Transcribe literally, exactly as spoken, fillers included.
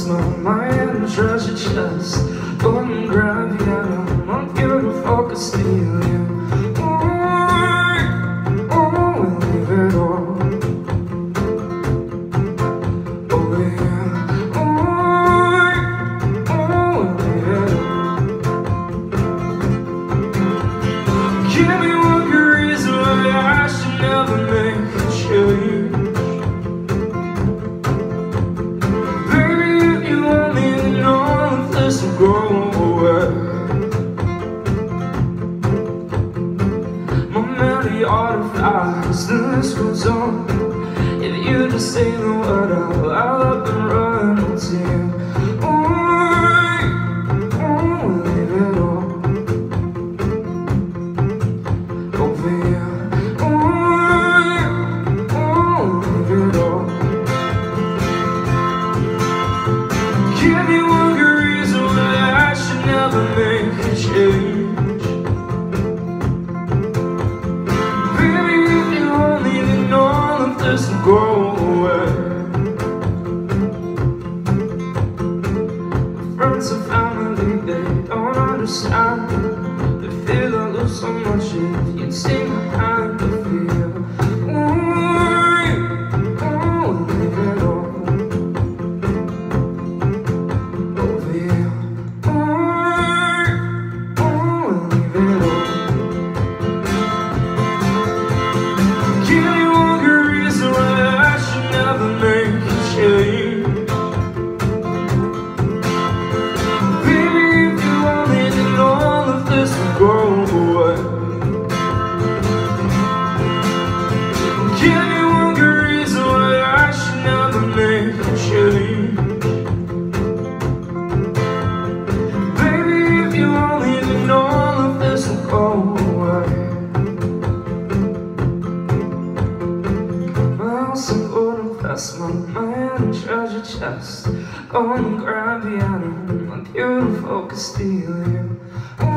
my mind, treasure chest. Go and grab you, I want you to focus, steal you. Oh, oh, we'll leave it all. Oh yeah, oh, oh, we'll leave it all. Give me one good reason why I should never make a change. Go away. My melody artifies, the list goes on. If you just say the word out loud, up and run to you. Oh, oh, we'll leave it all over you. Oh, oh, we'll leave it all. Give me one good reason why I should never make a change. Baby, if you only then all of this will go away. My friends and family, they don't understand. They feel I lose so much if you'd see my hand of fear. Oh, oh, we'll leave it all. Go away. Give me one good reason why I should never make a change. Baby, if you only then all of this will go away. Well, some golden vest, my mind, treasure chest. Go and grab the item, my beautiful Castilian.